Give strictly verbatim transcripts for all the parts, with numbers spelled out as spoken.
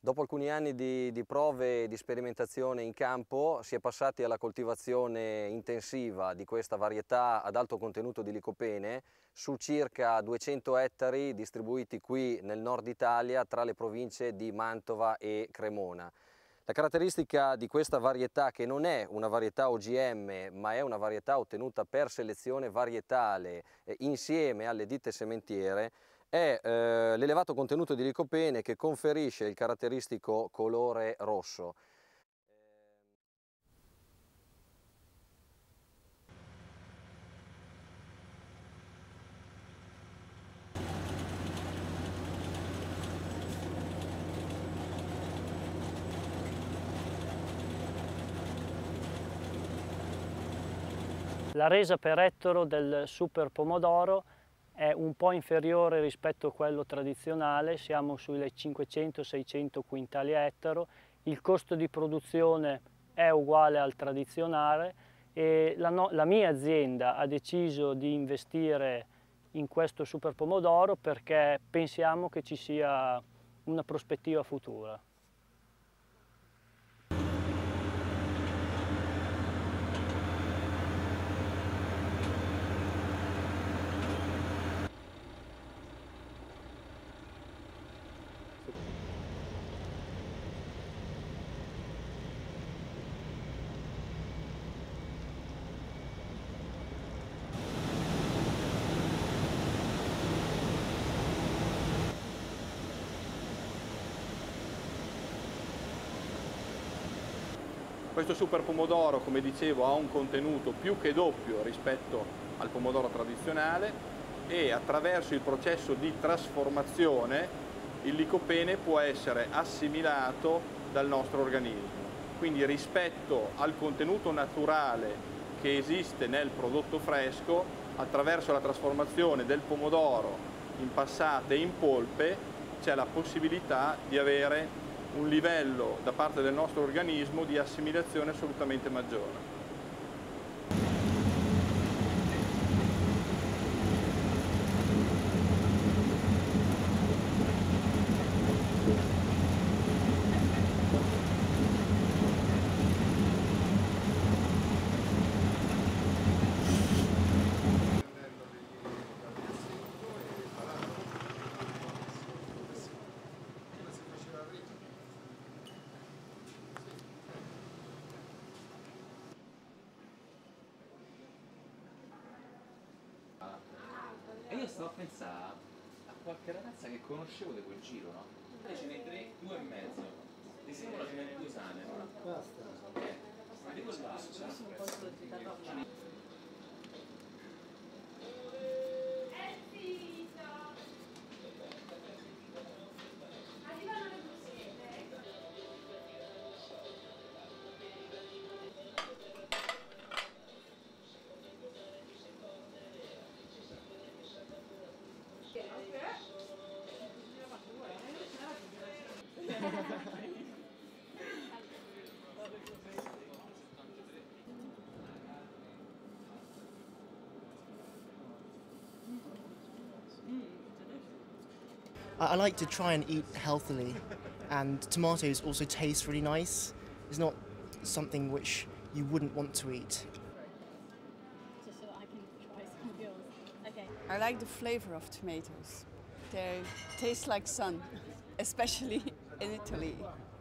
Dopo alcuni anni di, di prove e di sperimentazione in campo si è passati alla coltivazione intensiva di questa varietà ad alto contenuto di licopene su circa duecento ettari distribuiti qui nel nord Italia tra le province di Mantova e Cremona. La caratteristica di questa varietà, che non è una varietà O G M ma è una varietà ottenuta per selezione varietale eh, insieme alle ditte sementiere, è eh, l'elevato contenuto di licopene che conferisce il caratteristico colore rosso. La resa per ettaro del super pomodoro è un po' inferiore rispetto a quello tradizionale, siamo sui cinquecento seicento quintali a ettaro, il costo di produzione è uguale al tradizionale e la, no, la mia azienda ha deciso di investire in questo super pomodoro perché pensiamo che ci sia una prospettiva futura. Questo super pomodoro, come dicevo, ha un contenuto più che doppio rispetto al pomodoro tradizionale e attraverso il processo di trasformazione il licopene può essere assimilato dal nostro organismo. Quindi rispetto al contenuto naturale che esiste nel prodotto fresco, attraverso la trasformazione del pomodoro in passate e in polpe c'è la possibilità di avere un livello da parte del nostro organismo di assimilazione assolutamente maggiore. E io stavo a pensare a qualche ragazza che conoscevo di quel giro, no? Lei ce n'è tre, due e mezzo. Di sicuro ce n'è due sane, no? Basta. Eh, ma di quell'altro. I like to try and eat healthily, and tomatoes also taste really nice. It's not something which you wouldn't want to eat. Just so that I can try some of yours. Okay. I like the flavor of tomatoes. They taste like sun, especially in Italy.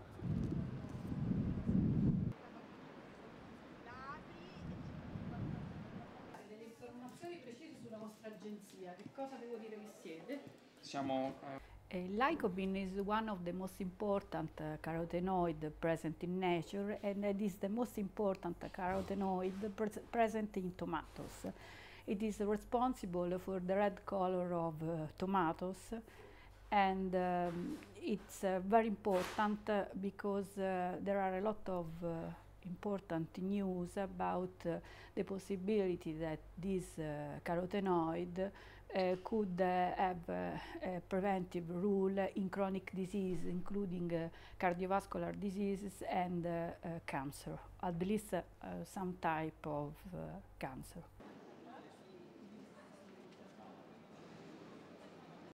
Delle informazioni precise sulla vostra agenzia, che cosa devo dire che siete? Siamo Uh, lycopene is one of the most important uh, carotenoid present in nature, and it is the most important carotenoid pres present in tomatoes. It is responsible for the red color of uh, tomatoes, and um, it's uh, very important uh, because uh, there are a lot of uh, important news about uh, the possibility that this uh, carotenoid uh, could uh, have uh, a preventive role in chronic disease, including uh, cardiovascular diseases and uh, uh, cancer, at least uh, some type of uh, cancer.